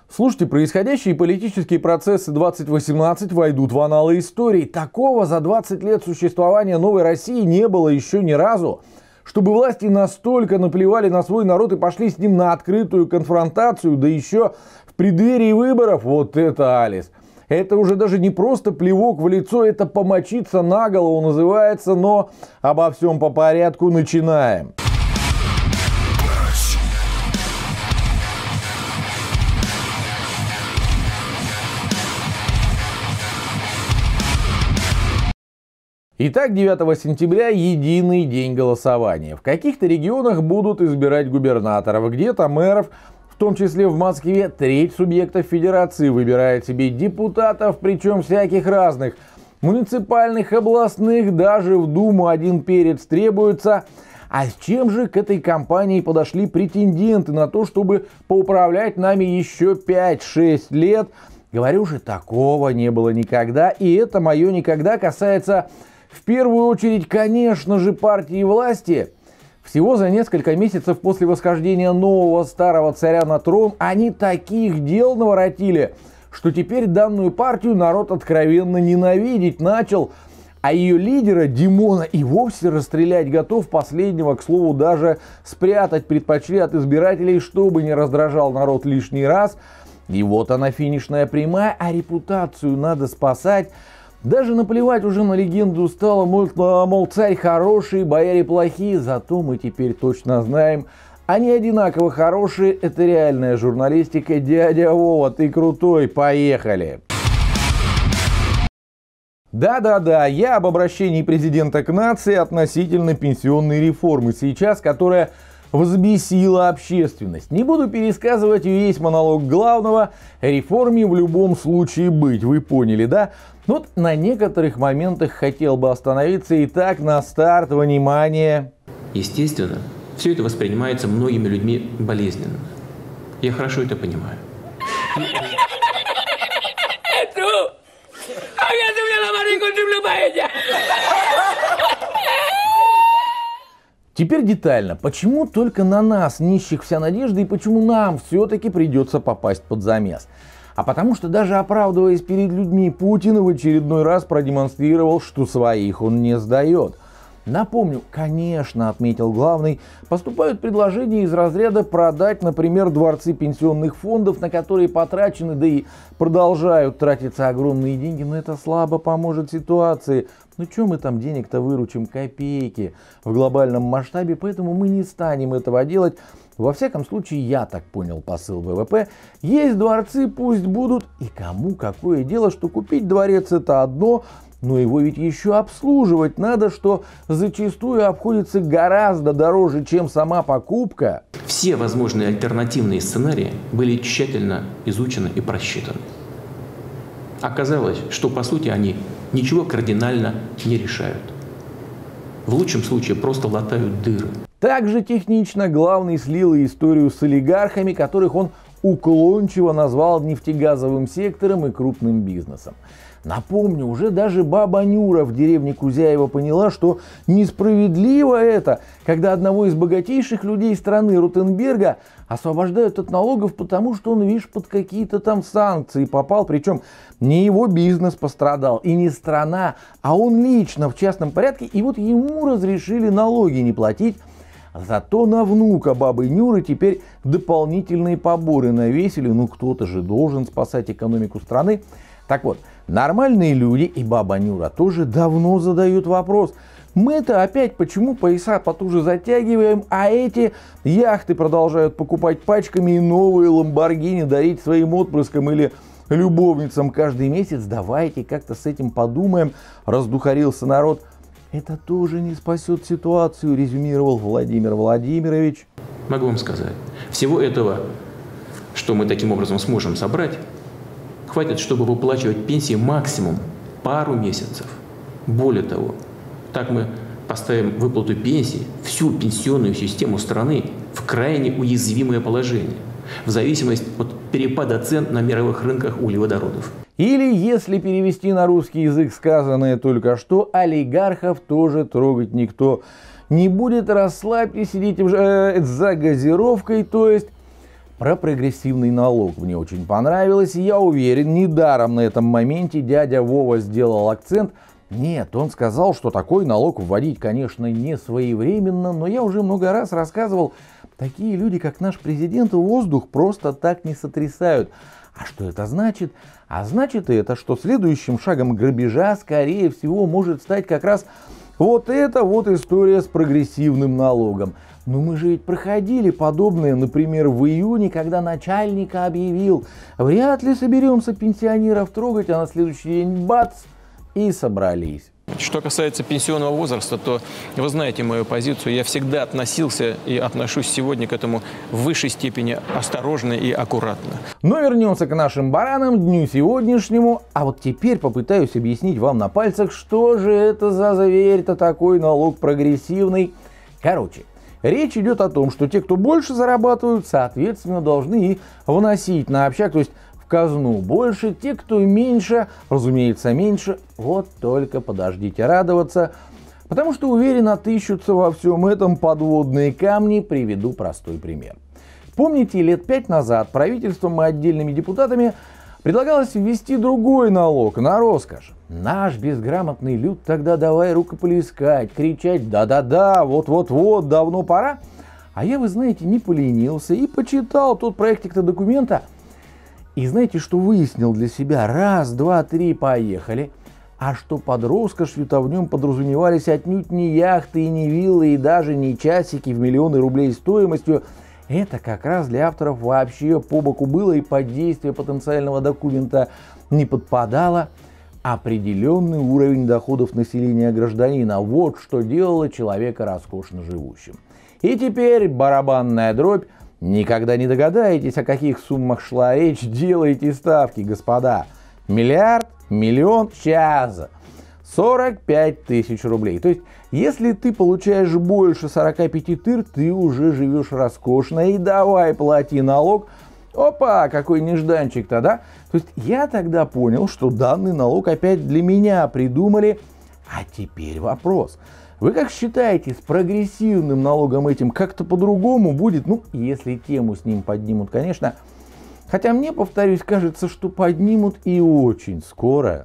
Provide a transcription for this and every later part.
Слушайте, происходящие политические процессы 2018 войдут в аналы истории. Такого за 20 лет существования новой России не было еще ни разу. Чтобы власти настолько наплевали на свой народ и пошли с ним на открытую конфронтацию, да еще в преддверии выборов, вот это Алис. Это уже даже не просто плевок в лицо, это помочиться на голову называется, но обо всем по порядку начинаем. Итак, 9 сентября единый день голосования. В каких-то регионах будут избирать губернаторов, где-то мэров, в том числе в Москве треть субъектов федерации выбирает себе депутатов, причем всяких разных, муниципальных, областных, даже в Думу один перец требуется. А с чем же к этой кампании подошли претенденты на то, чтобы поуправлять нами еще 5-6 лет? Говорю же, такого не было никогда, и это мое никогда касается в первую очередь, конечно же, партии власти. Всего за несколько месяцев после восхождения нового старого царя на трон они таких дел наворотили, что теперь данную партию народ откровенно ненавидеть начал, а ее лидера Димона и вовсе расстрелять готов. Последнего, к слову, даже спрятать предпочли от избирателей, чтобы не раздражал народ лишний раз. И вот она, финишная прямая, а репутацию надо спасать. Даже наплевать уже на легенду стало, мол, царь хороший, бояре плохие, зато мы теперь точно знаем, они одинаково хорошие, это реальная журналистика. Дядя Вова, ты крутой, поехали! Да-да-да, я об обращении президента к нации относительно пенсионной реформы сейчас, которая взбесила общественность. Не буду пересказывать весь монолог главного, реформе в любом случае быть, вы поняли, да? Вот на некоторых моментах хотел бы остановиться. Итак, на старт, внимание. Естественно, все это воспринимается многими людьми болезненно. Я хорошо это понимаю. Теперь детально. Почему только на нас, нищих, вся надежда, и почему нам все-таки придется попасть под замес? А потому что, даже оправдываясь перед людьми, Путин в очередной раз продемонстрировал, что своих он не сдает. Напомню, конечно, отметил главный, поступают предложения из разряда продать, например, дворцы пенсионных фондов, на которые потрачены, да и продолжают тратиться огромные деньги, но это слабо поможет ситуации. Ну что мы там денег-то выручим? Копейки в глобальном масштабе, поэтому мы не станем этого делать. Во всяком случае, я так понял посыл ВВП. Есть дворцы, пусть будут, и кому какое дело, что купить дворец это одно, но его ведь еще обслуживать надо, что зачастую обходится гораздо дороже, чем сама покупка. Все возможные альтернативные сценарии были тщательно изучены и просчитаны. Оказалось, что по сути они ничего кардинально не решают. В лучшем случае просто латают дыры. Также технично главный слил историю с олигархами, которых он уклончиво назвал нефтегазовым сектором и крупным бизнесом. Напомню, уже даже баба Нюра в деревне Кузяева поняла, что несправедливо это, когда одного из богатейших людей страны, Ротенберга, освобождают от налогов, потому что он, видишь, под какие-то там санкции попал. Причем не его бизнес пострадал и не страна, а он лично в частном порядке. И вот ему разрешили налоги не платить. Зато на внука бабы Нюры теперь дополнительные поборы навесили. Ну кто-то же должен спасать экономику страны. Так вот, нормальные люди и баба Нюра тоже давно задают вопрос. Мы-то опять почему пояса потуже затягиваем, а эти яхты продолжают покупать пачками и новые ламборгини дарить своим отпрыскам или любовницам каждый месяц? Давайте как-то с этим подумаем, раздухарился народ. Это тоже не спасет ситуацию, резюмировал Владимир Владимирович. Могу вам сказать, всего этого, что мы таким образом сможем собрать, хватит, чтобы выплачивать пенсии максимум пару месяцев. Более того, так мы поставим выплату пенсии, всю пенсионную систему страны в крайне уязвимое положение, в зависимости от перепада цен на мировых рынках углеводородов. Или, если перевести на русский язык сказанное только что, олигархов тоже трогать никто не будет. Расслабьтесь, сидите за газировкой, то есть Про прогрессивный налог мне очень понравилось, и я уверен, недаром на этом моменте дядя Вова сделал акцент. Нет, он сказал, что такой налог вводить, конечно, не своевременно, но я уже много раз рассказывал, такие люди, как наш президент, воздух просто так не сотрясают. А что это значит? А значит это, что следующим шагом грабежа, скорее всего, может стать как раз вот эта вот история с прогрессивным налогом. Но мы же ведь проходили подобное, например, в июне, когда начальник объявил, вряд ли соберемся пенсионеров трогать, а на следующий день бац, и собрались. Что касается пенсионного возраста, то вы знаете мою позицию. Я всегда относился и отношусь сегодня к этому в высшей степени осторожно и аккуратно. Но вернемся к нашим баранам, дню сегодняшнему. А вот теперь попытаюсь объяснить вам на пальцах, что же это за зверь-то такой налог прогрессивный. Короче, речь идет о том, что те, кто больше зарабатывают, соответственно, должны и вносить на общак, то есть в казну больше, те, кто меньше, разумеется, меньше. Вот только подождите радоваться, потому что, уверен, отыщутся во всем этом подводные камни. Приведу простой пример. Помните, лет 5 назад правительством и отдельными депутатами предлагалось ввести другой налог на роскошь. Наш безграмотный люд тогда давай рукоплескать, кричать «да-да-да, вот-вот-вот, давно пора». А я, вы знаете, не поленился и почитал тот проектик-то документа. И знаете, что выяснил для себя? Раз, два, три, поехали. А что под роскошью-то в нем подразумевались отнюдь не яхты и не виллы, и даже не часики в миллионы рублей стоимостью. Это как раз для авторов вообще по боку было и под действие потенциального документа не подпадало. Определенный уровень доходов населения гражданина. Вот что делало человека роскошно живущим. И теперь барабанная дробь. Никогда не догадаетесь, о каких суммах шла речь. Делайте ставки, господа. Миллиард, миллион, час. 45 тысяч рублей. То есть, если ты получаешь больше 45 тыр, ты уже живешь роскошно. И давай плати налог. Опа, какой нежданчик-то, да? То есть, я тогда понял, что данный налог опять для меня придумали. А теперь вопрос. Вы как считаете, с прогрессивным налогом этим как-то по-другому будет? Ну, если тему с ним поднимут, конечно. Хотя мне, повторюсь, кажется, что поднимут и очень скоро.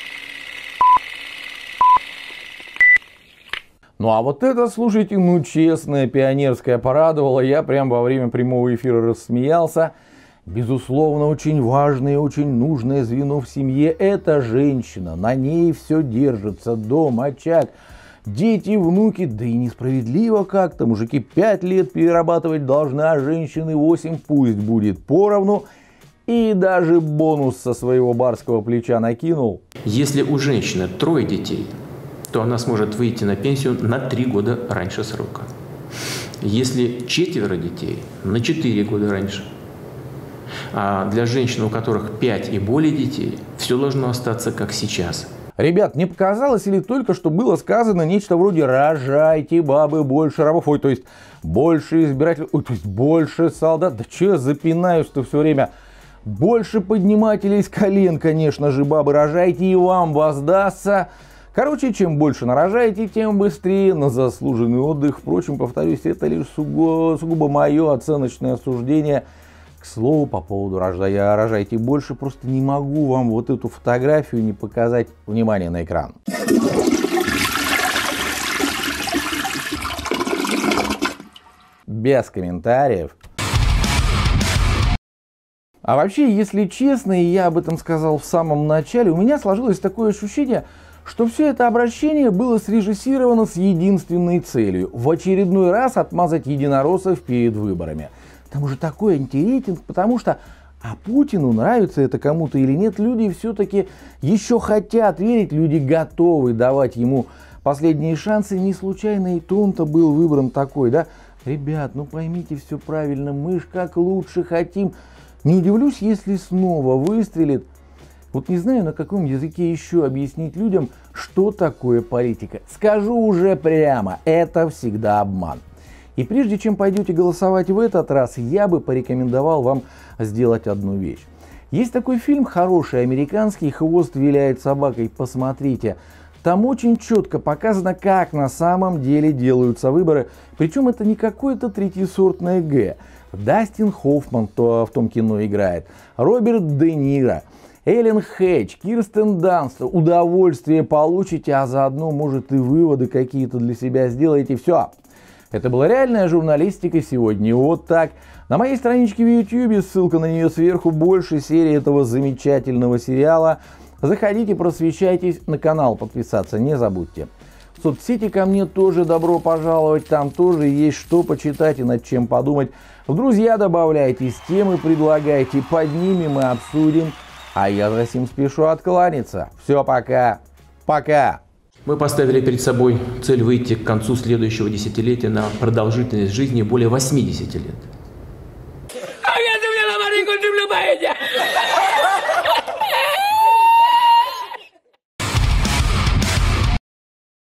Ну а вот это, слушайте, ну честное, пионерское порадовало. Я прям во время прямого эфира рассмеялся. Безусловно, очень важное и очень нужное звено в семье – это женщина. На ней все держится, дом, очаг. Дети, внуки, да и несправедливо как-то. Мужики 5 лет перерабатывать должны, а женщины 8, пусть будет поровну. И даже бонус со своего барского плеча накинул. Если у женщины 3 детей, то она сможет выйти на пенсию на 3 года раньше срока. Если 4 детей, на 4 года раньше. А для женщин, у которых 5 и более детей, все должно остаться как сейчас. Ребят, не показалось ли только, что было сказано нечто вроде «рожайте, бабы, больше рабов», ой, то есть больше избирателей, ой, то есть больше солдат, да че я запинаюсь-то все время, больше поднимателей с колен, конечно же, бабы, рожайте, и вам воздастся. Короче, чем больше нарожаете, тем быстрее на заслуженный отдых. Впрочем, повторюсь, это лишь сугубо мое оценочное суждение. К слову, по поводу рожайте больше, просто не могу вам вот эту фотографию не показать. Внимание на экран. Без комментариев. А вообще, если честно, и я об этом сказал в самом начале, у меня сложилось такое ощущение, что все это обращение было срежиссировано с единственной целью – в очередной раз отмазать единороссов перед выборами. Там уже такой антирейтинг, потому что, а Путину нравится это кому-то или нет, люди все-таки еще хотят верить, люди готовы давать ему последние шансы. Не случайно и он-то был выбран такой, да? Ребят, ну поймите все правильно, мы ж как лучше хотим. Не удивлюсь, если снова выстрелит. Вот не знаю, на каком языке еще объяснить людям, что такое политика. Скажу уже прямо, это всегда обман. И прежде чем пойдете голосовать в этот раз, я бы порекомендовал вам сделать одну вещь. Есть такой фильм хороший, американский, «Хвост виляет собакой». Посмотрите. Там очень четко показано, как на самом деле делаются выборы. Причем это не какое-то третьесортное Г. Дастин Хоффман в том кино играет, Роберт Де Ниро, Эллен Хедж, Кирстен Данст. Удовольствие получите, а заодно, может, и выводы какие-то для себя сделаете. Все. Это была реальная журналистика сегодня. Вот так. На моей страничке в YouTube, ссылка на нее сверху, больше серии этого замечательного сериала. Заходите, просвещайтесь, на канал подписаться не забудьте. В соцсети ко мне тоже добро пожаловать, там тоже есть что почитать и над чем подумать. В друзья добавляйтесь, темы предлагайте, поднимем и обсудим. А я за сим спешу откланяться. Все, пока. Пока. Мы поставили перед собой цель выйти к концу следующего десятилетия на продолжительность жизни более 80 лет.